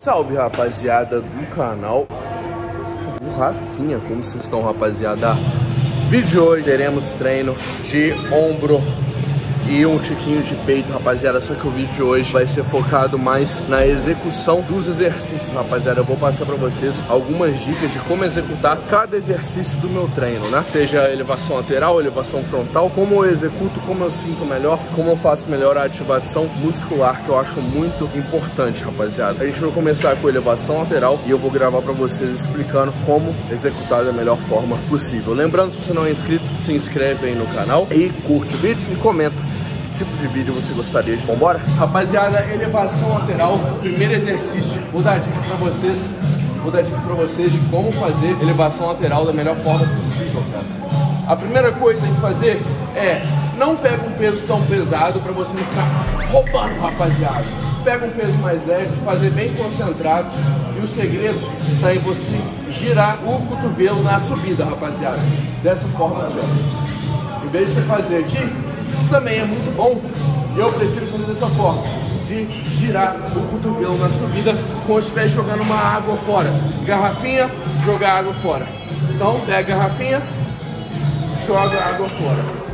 Salve, rapaziada do canal do Rafinha, como vocês estão, rapaziada? Vídeo de hoje teremos treino de ombro e um tiquinho de peito, rapaziada. Só que o vídeo de hoje vai ser focado mais na execução dos exercícios, rapaziada. Eu vou passar pra vocês algumas dicas de como executar cada exercício do meu treino, né? Seja elevação lateral, elevação frontal, como eu executo, como eu sinto melhor, como eu faço melhor a ativação muscular, que eu acho muito importante, rapaziada. A gente vai começar com elevação lateral e eu vou gravar pra vocês explicando como executar da melhor forma possível. Lembrando, se você não é inscrito, se inscreve aí no canal e curte o vídeo e comenta que tipo de vídeo você gostaria de. Vambora? Rapaziada, elevação lateral, primeiro exercício. Vou dar dica pra vocês. De como fazer elevação lateral da melhor forma possível, cara. A primeira coisa que tem que fazer é não pega um peso tão pesado pra você não ficar roubando, rapaziada. Pega um peso mais leve, fazer bem concentrado. E o segredo tá em você girar o cotovelo na subida, rapaziada. Dessa forma aqui, ó. Em vez de você fazer aqui, também é muito bom, eu prefiro fazer dessa forma, de girar o cotovelo na subida, como se estivesse jogando uma água fora. Garrafinha, jogar água fora. Então, pega a garrafinha, joga a água fora.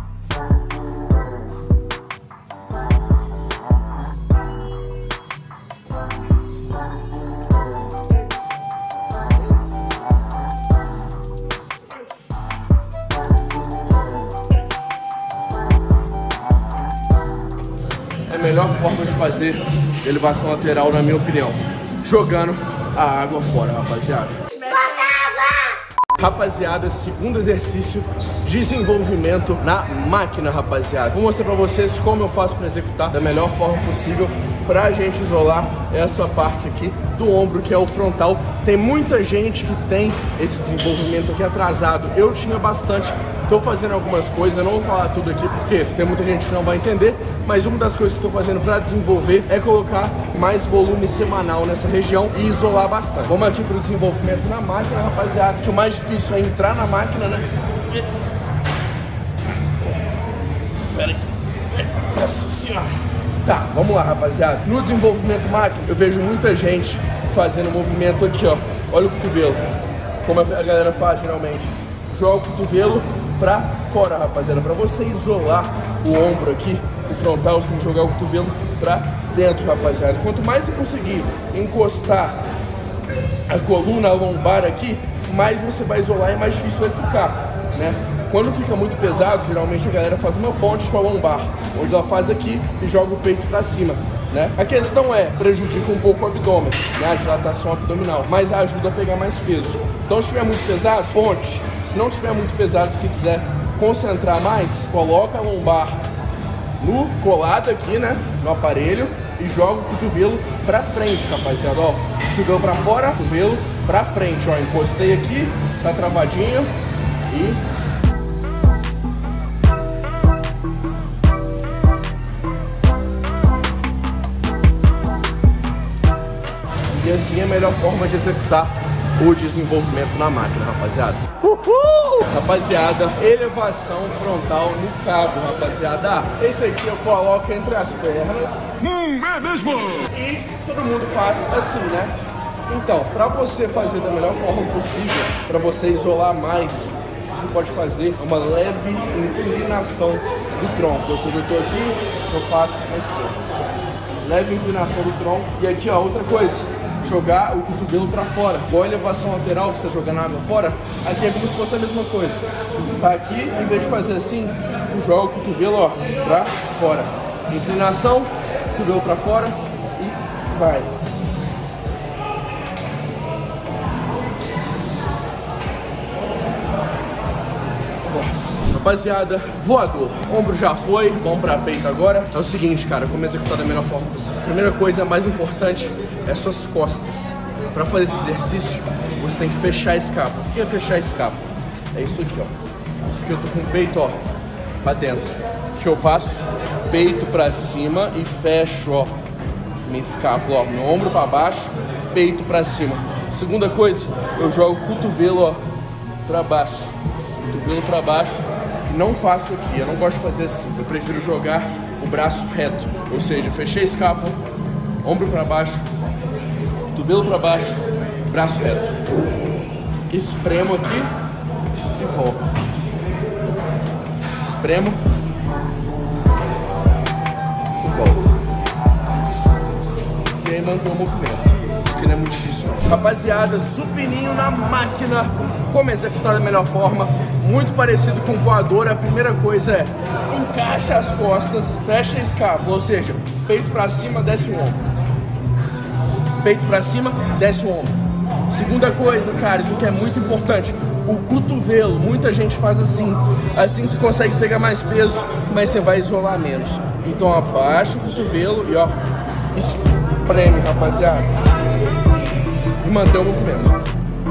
A melhor forma de fazer elevação lateral, na minha opinião, jogando a água fora, rapaziada. Rapaziada, segundo exercício, desenvolvimento na máquina, rapaziada. Vou mostrar pra vocês como eu faço pra executar da melhor forma possível pra gente isolar essa parte aqui do ombro, que é o frontal. Tem muita gente que tem esse desenvolvimento aqui atrasado. Eu tinha bastante. Estou fazendo algumas coisas, eu não vou falar tudo aqui porque tem muita gente que não vai entender, mas uma das coisas que estou fazendo para desenvolver é colocar mais volume semanal nessa região e isolar bastante. Vamos aqui para o desenvolvimento na máquina, rapaziada, que o mais difícil é entrar na máquina, né? Pera aí. Nossa senhora. Tá, vamos lá, rapaziada. No desenvolvimento máquina, eu vejo muita gente fazendo movimento aqui, ó. Olha o cotovelo, como a galera faz geralmente. Joga o cotovelo pra fora, rapaziada, pra você isolar o ombro aqui, o frontal, você tem que jogar o cotovelo pra dentro, rapaziada. Quanto mais você conseguir encostar a coluna, a lombar aqui, mais você vai isolar e mais difícil vai ficar, né? Quando fica muito pesado, geralmente a galera faz uma ponte com a lombar, onde ela faz aqui e joga o peito pra cima, né? A questão é, prejudica um pouco o abdômen, né? A dilatação abdominal, mas ajuda a pegar mais peso. Então, se estiver muito pesado, ponte. Se não estiver muito pesado, se quiser concentrar mais, coloca a lombar no colado aqui, né, no aparelho, e joga o cotovelo pra frente, rapaziada, ó. Cotovelo pra fora, cotovelo pra frente, ó. Encostei aqui, tá travadinho e assim é a melhor forma de executar o desenvolvimento na máquina, rapaziada. Uhul! Rapaziada, elevação frontal no cabo, rapaziada. Esse aqui eu coloco entre as pernas. É mesmo? E todo mundo faz assim, né? Então, pra você fazer da melhor forma possível, pra você isolar mais, você pode fazer uma leve inclinação do tronco. Ou seja, eu tô aqui, eu faço aqui. Leve inclinação do tronco. E aqui, ó, outra coisa. Jogar o cotovelo pra fora. Igual a elevação lateral, que você tá jogando água fora, aqui é como se fosse a mesma coisa. Tá aqui, em vez de fazer assim, tu joga o cotovelo, ó, pra fora. Inclinação, cotovelo pra fora e vai. Rapaziada, voador. Ombro já foi, vamos pra peito agora. É o seguinte, cara, como executar da melhor forma possível. Primeira coisa, a mais importante, é suas costas. Pra fazer esse exercício, você tem que fechar a escápula. O que é fechar a escápula? É isso aqui, ó. Isso aqui eu tô com o peito, ó, pra dentro. O que eu faço? Peito pra cima e fecho, ó, minha escápula, ó, meu ombro pra baixo, peito pra cima. Segunda coisa, eu jogo o cotovelo, ó, pra baixo. Cotovelo pra baixo. Não faço aqui, eu não gosto de fazer assim. Eu prefiro jogar o braço reto, ou seja, fechei a escápula, ombro para baixo cotovelo pra baixo, braço reto. Espremo aqui e volto. Espremo e volto. E aí mantém o movimento, que não é muito difícil não. Rapaziada, supininho na máquina, como executar da melhor forma, muito parecido com voador. A primeira coisa é, encaixa as costas, fecha a escápula, ou seja, peito pra cima, desce o ombro. Peito pra cima, desce o ombro. Segunda coisa, cara, isso que é muito importante, o cotovelo. Muita gente faz assim, assim você consegue pegar mais peso, mas você vai isolar menos. Então abaixa o cotovelo e ó, espreme, rapaziada, e mantém o movimento.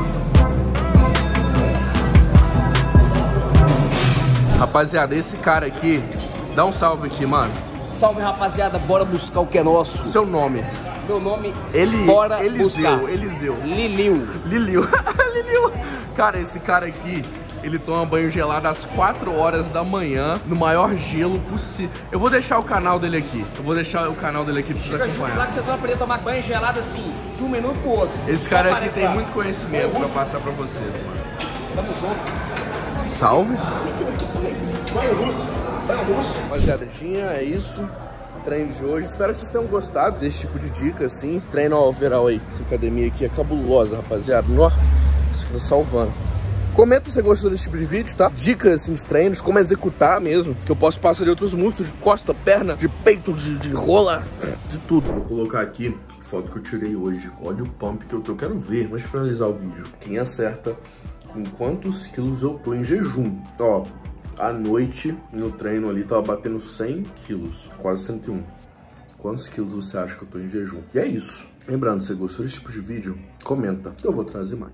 Rapaziada, esse cara aqui, dá um salve aqui, mano. Salve, rapaziada, bora buscar o que é nosso. Seu nome? Meu nome, bora buscar. Eliseu. Liliu. Liliu. Cara, esse cara aqui, ele toma banho gelado às 4 horas da manhã, no maior gelo possível. Eu vou deixar o canal dele aqui. Eu vou deixar o canal dele aqui pra vocês acompanharem. Lá que vocês vão aprender a tomar banho gelado assim, de um minuto pro outro. Esse cara aqui tem muito conhecimento pra passar pra vocês, mano. Tamo junto. Salve. Banho russo. Banho russo. Rapaziadinha, é isso. Treino de hoje. Espero que vocês tenham gostado desse tipo de dica, assim. Treino overall aí. Essa academia aqui é cabulosa, rapaziada. Nossa, isso aqui tá salvando. Comenta se você gostou desse tipo de vídeo, tá? Dicas, assim, de treinos, como executar mesmo. Que eu posso passar de outros músculos, de costa, perna, de peito, de rola, de tudo. Vou colocar aqui a foto que eu tirei hoje. Olha o pump que eu tô. Eu quero ver, antes de finalizar o vídeo. Quem acerta com quantos quilos eu tô em jejum. Ó, à noite, no treino ali, tava batendo 100 quilos, quase 101. Quantos quilos você acha que eu tô em jejum? E é isso. Lembrando, se você gostou desse tipo de vídeo, comenta, que eu vou trazer mais.